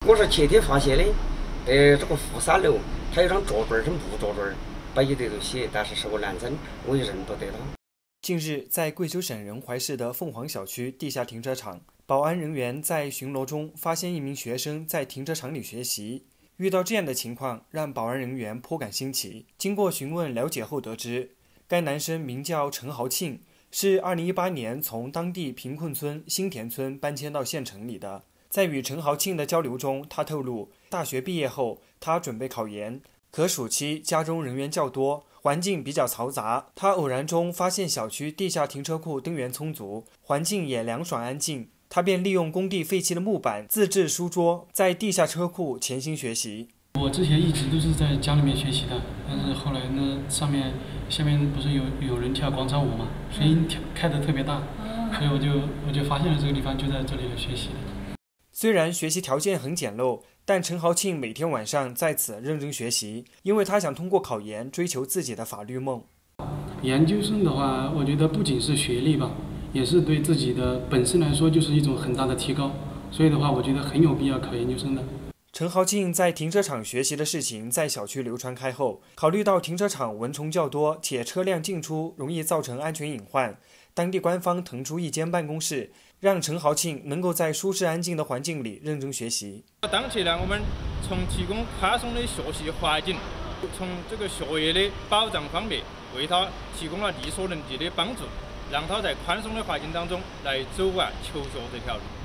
我是前天发现的，这个负3楼，它有张桌墩儿是木桌墩儿，摆起这个写，但是个男生，我也认不得他。 近日，在贵州省仁怀市的凤凰小区地下停车场，保安人员在巡逻中发现一名学生在停车场里学习。遇到这样的情况，让保安人员颇感新奇。经过询问了解后得知，该男生名叫陈豪庆，是2018年从当地贫困村新田村搬迁到县城里的。在与陈豪庆的交流中，他透露，大学毕业后，他准备考研，可暑期家中人员较多，环境比较嘈杂。他偶然中发现小区地下停车库灯源充足，环境也凉爽安静，他便利用工地废弃的木板自制书桌，在地下车库潜心学习。 我之前一直都是在家里面学习的，但是后来呢，下面不是有人跳广场舞嘛，声音开得特别大，所以我就发现了这个地方，就在这里来学习的。 虽然学习条件很简陋，但陈豪庆每天晚上在此认真学习，因为他想通过考研追求自己的法律梦。 研究生的话，我觉得不仅是学历吧，也是对自己的本身来说就是一种很大的提高，所以的话，我觉得很有必要考研究生的。 陈豪庆在停车场学习的事情在小区流传开后，考虑到停车场蚊虫较多且车辆进出容易造成安全隐患，当地官方腾出一间办公室，让陈豪庆能够在舒适安静的环境里认真学习。 当前呢，我们从提供宽松的学习环境，从这个学业的保障方面，为他提供了力所能及的帮助，让他在宽松的环境当中来走完求学这条路。